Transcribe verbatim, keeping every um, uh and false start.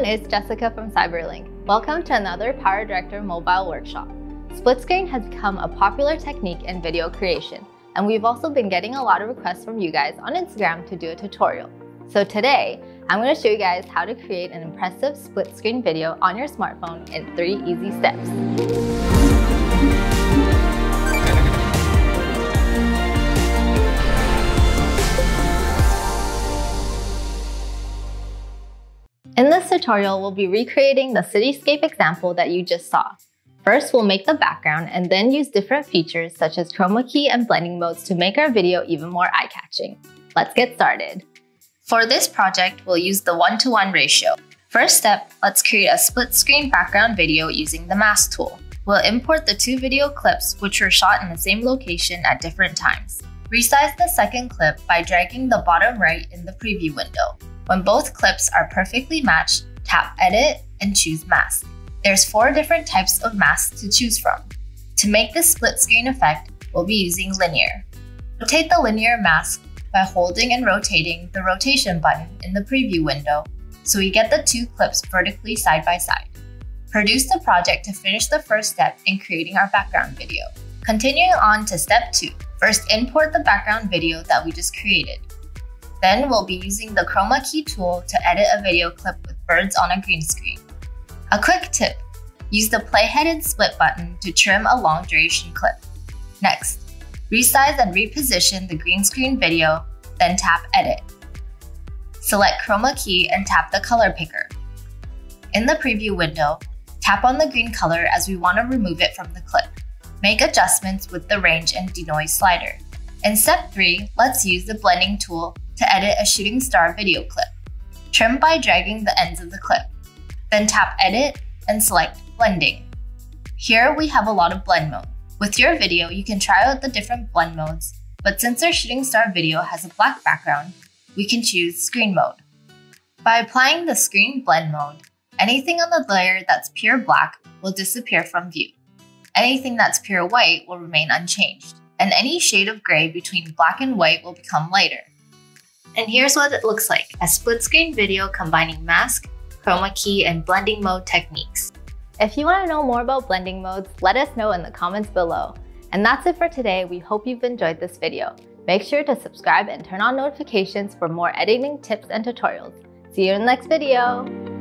everyone, it's Jessica from CyberLink. Welcome to another PowerDirector mobile workshop. Split screen has become a popular technique in video creation, and we've also been getting a lot of requests from you guys on Instagram to do a tutorial. So today, I'm going to show you guys how to create an impressive split screen video on your smartphone in three easy steps. In this tutorial, we'll be recreating the cityscape example that you just saw. First, we'll make the background and then use different features such as chroma key and blending modes to make our video even more eye-catching. Let's get started. For this project, we'll use the one to one ratio. First step, let's create a split screen background video using the mask tool. We'll import the two video clips which were shot in the same location at different times. Resize the second clip by dragging the bottom right in the preview window. When both clips are perfectly matched, tap Edit and choose Mask. There's four different types of masks to choose from. To make this split screen effect, we'll be using linear. Rotate the linear mask by holding and rotating the rotation button in the preview window so we get the two clips vertically side by side. Produce the project to finish the first step in creating our background video. Continuing on to step two. First, import the background video that we just created. Then we'll be using the chroma key tool to edit a video clip with birds on a green screen. A quick tip, use the playhead and split button to trim a long duration clip. Next, resize and reposition the green screen video, then tap Edit. Select chroma key and tap the color picker. In the preview window, tap on the green color as we want to remove it from the clip. Make adjustments with the range and denoise slider. In step three, let's use the blending tool to edit a shooting star video clip. Trim by dragging the ends of the clip. Then tap Edit and select Blending. Here we have a lot of blend mode. With your video, you can try out the different blend modes, but since our shooting star video has a black background, we can choose Screen Mode. By applying the Screen Blend mode, anything on the layer that's pure black will disappear from view. Anything that's pure white will remain unchanged, and any shade of gray between black and white will become lighter. And here's what it looks like, a split screen video combining mask, chroma key, and blending mode techniques. If you want to know more about blending modes, let us know in the comments below. And that's it for today. We hope you've enjoyed this video. Make sure to subscribe and turn on notifications for more editing tips and tutorials. See you in the next video.